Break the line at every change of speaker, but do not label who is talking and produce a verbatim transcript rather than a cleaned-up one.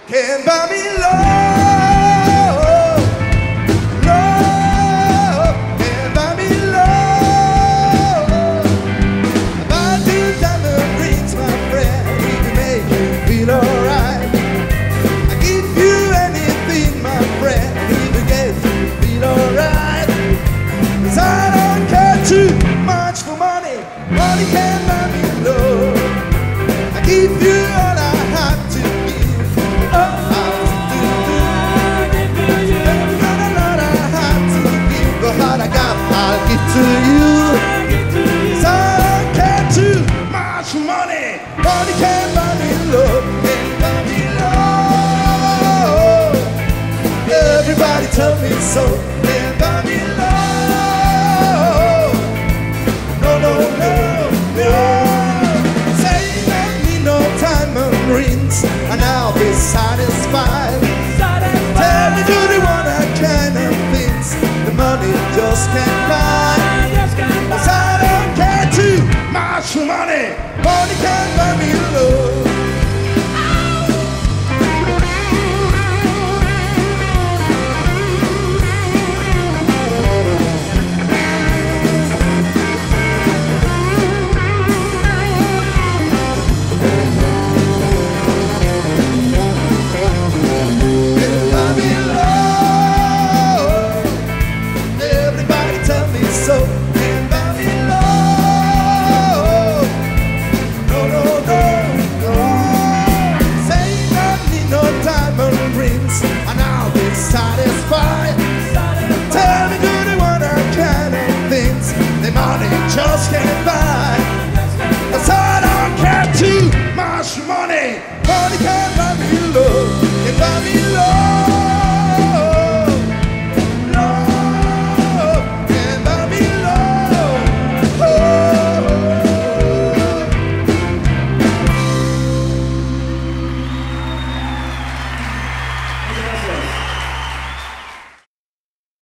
Can't buy me love, love, can't buy me love. I buy two diamond rings, my friend, to make you feel alright. I give you anything, my friend, even get you feel alright. 'Cause I don't care too much for money, money can't buy me love. I give you all I have to give. Oh, I'll give to you. 'Cause I don't care too much for money. Money can't buy me love, can't buy me love. Everybody tell me so.